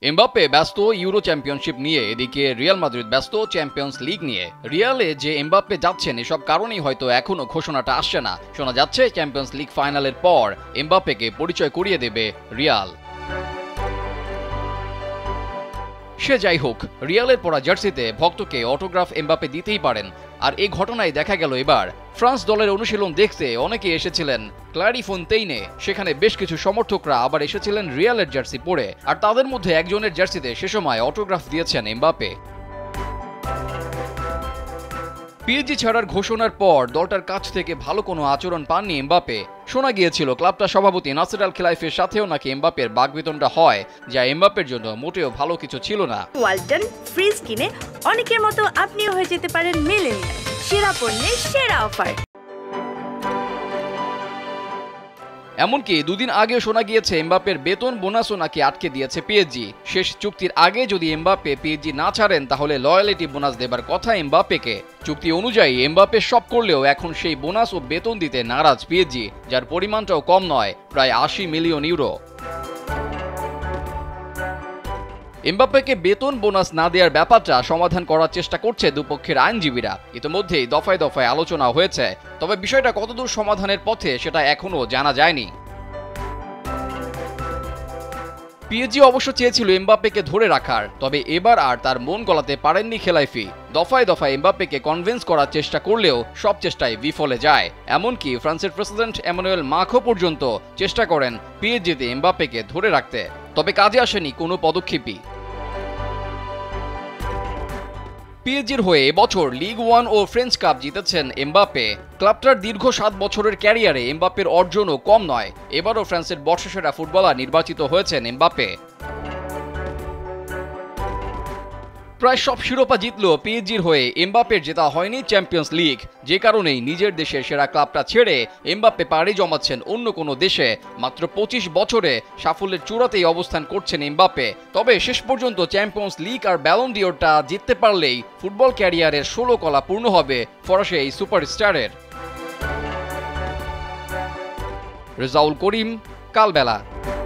Mbappe ব্যস্ত euro championship নিয়ে, এদিকে রিয়াল মাদ্রিদ ব্যস্ত চ্যাম্পিয়ন্স লিগ নিয়ে। রিয়ালে যে এমবাপ্পে যাচ্ছেন এসব কারণেই হয়তো এখনো ঘোষণাটা আসছে না। শোনা যাচ্ছে চ্যাম্পিয়ন্স লিগ ফাইনালের পর এমবাপ্পেকে পরিচয় করিয়ে দেবে রিয়াল। সে যাই হোক, রিয়ালের পরা জার্সিতে ভক্তকে অটোগ্রাফ এমবাপ্পে দিতেই পারেন। আর এই ঘটনায় দেখা গেল এবার ফ্রান্স দলের অনুশীলন দেখতে অনেকে এসেছিলেন ক্লারিফোনতেইনে। সেখানে বেশ কিছু সমর্থকরা আবার এসেছিলেন রিয়ালের জার্সি পরে, আর তাদের মধ্যে একজনের জার্সিতে সে সময় অটোগ্রাফ দিয়েছেন এমবাপ্পে। পিএসজি ছাড়ার ঘোষণার পর দলটার কাছ থেকে ভালো কোনো আচরণ পাননি এমবাপ্পে। শোনা গিয়েছিল ক্লাবটা সভাপতি নাসের আল খেলাইফের সাথেও নাকি এমবাপ্পের বাগবিতণ্ডা হয়, যা এমবাপ্পের জন্য মোটেও ভালো কিছু ছিল না। ওয়ালটন ফ্রিজ কিনে অনেকের মতো আপনিও হয়ে যেতে পারেন মিলেনিয়াল। সেরা পণ্যের সেরা অফার। এমনকি দুদিন আগেও শোনা গিয়েছে এমবাপ্পের বেতন বোনাসও নাকি আটকে দিয়েছে পিএসজি। শেষ চুক্তির আগে যদি এমবাপ্পে পিএসজি না ছাড়েন তাহলে লয়ালিটি বোনাস দেবার কথা এমবাপ্পেকে। চুক্তি অনুযায়ী এমবাপ্পে সব করলেও এখন সেই বোনাস ও বেতন দিতে নারাজ পিএসজি, যার পরিমাণটাও কম নয়, প্রায় ৮০ মিলিয়ন ইউরো। এমবাপ্পেকে বেতন বোনাস না দেওয়ার ব্যাপারটা সমাধান করার চেষ্টা করছে দুপক্ষের আইনজীবীরা। ইতিমধ্যেই দফায় দফায় আলোচনা হয়েছে, তবে বিষয়টা কতদূর সমাধানের পথে সেটা এখনো জানা যায়নি। পিএসজি অবশ্য চেয়েছিল এমবাপ্পেকে ধরে রাখার, তবে এবার আর তার মন গলাতে পারেননি খেলাইফি। দফায় দফায় এমবাপ্পেকে কনভিন্স করার চেষ্টা করলেও সব চেষ্টায় বিফলে যায়। এমনকি ফ্রান্সের প্রেসিডেন্ট এমানুয়েল মাখো পর্যন্ত চেষ্টা করেন পিএসজিতে এমবাপ্পেকে ধরে রাখতে, তবে কাজে আসেনি কোনো পদক্ষেপই। পিএসজির হয়ে এবছর লিগ 1 ও ফ্রেঞ্চ কাপ জিতেছেন এমবাপ্পে। ক্লাবটার দীর্ঘ ৭ বছরের ক্যারিয়ারে এমবাপ্পের অর্জনও কম নয়। এবারও ফ্রান্সের বর্ষসেরা ফুটবলার নির্বাচিত হয়েছেন এমবাপ্পে। প্রায় সব শিরোপা জিতলেও পিএসজির হয়ে এমবাপ্পের জেতা হয়নি চ্যাম্পিয়ন্স লিগ, যে কারণেই নিজের দেশের সেরা ক্লাবটা ছেড়ে এমবাপ্পে পাড়ি জমাচ্ছেন অন্য কোনো দেশে। মাত্র ২৫ বছরে সাফল্যের চূড়াতেই অবস্থান করছেন এমবাপ্পে। তবে শেষ পর্যন্ত চ্যাম্পিয়ন্স লিগ আর ব্যালন ডিওরটা জিততে পারলেই ফুটবল ক্যারিয়ারের ১৬ কলা পূর্ণ হবে ফরাসি এই সুপারস্টারের। রেজাউল করিম, কালবেলা।